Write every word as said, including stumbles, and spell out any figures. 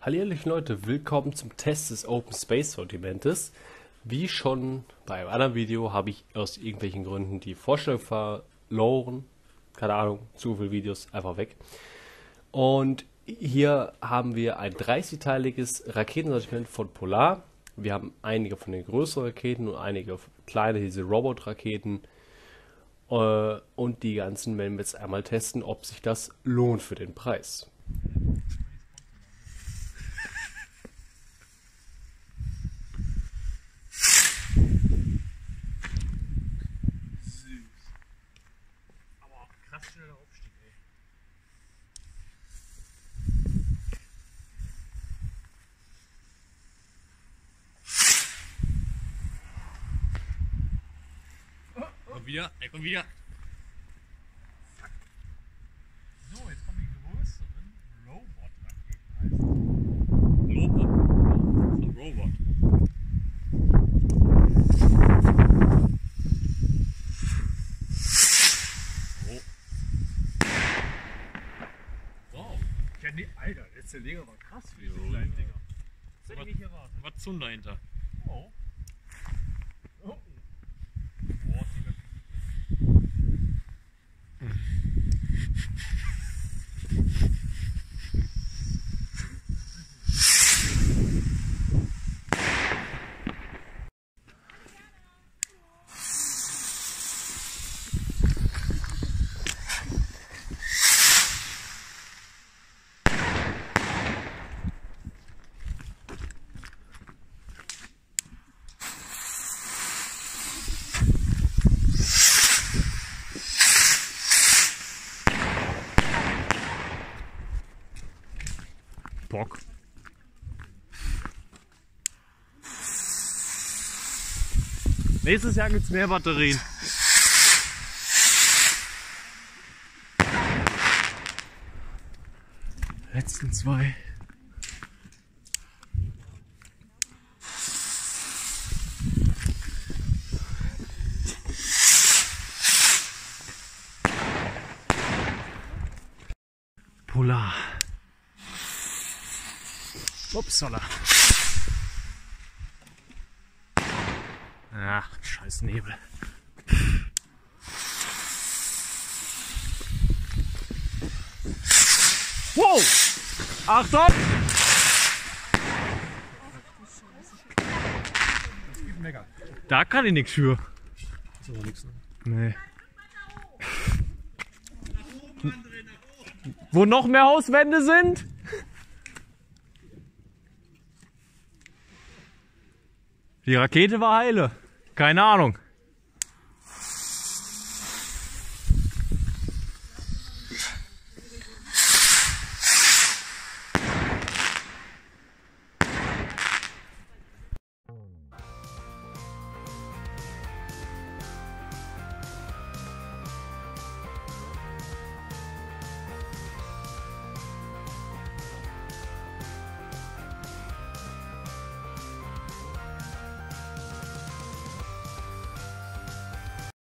Hallihallöchen Leute, willkommen zum Test des Open Space Sortimentes. Wie schon bei einem anderen Video habe ich aus irgendwelchen Gründen die Vorstellung verloren. Keine Ahnung, zu viele Videos, einfach weg. Und hier haben wir ein dreißigteiliges Raketensortiment von Polar. Wir haben einige von den größeren Raketen und einige kleine, diese Robot-Raketen. Und die ganzen werden wir jetzt einmal testen, ob sich das lohnt für den Preis. Krass schneller Aufstieg, ey. Kommt wieder, er kommt wieder. Fuck. So, jetzt kommen die größeren Robot-Raketen heißt Robot. Von Robot. Ja, nee, Alter, jetzt der Leger war krass für diese kleinen Dinger. Das hätte ich nicht erwartet. Was zum dahinter? Oh. Oh. Boah, Digga. Bock. Nächstes Jahr gibt's mehr Batterien. Letzten zwei. Polar. Upsala. Ach, scheiß Nebel. Wow! Achtung! Da kann ich nichts für. Das ist aber nichts, ne? Nee. Wo noch mehr Hauswände sind? Die Rakete war heile. Keine Ahnung.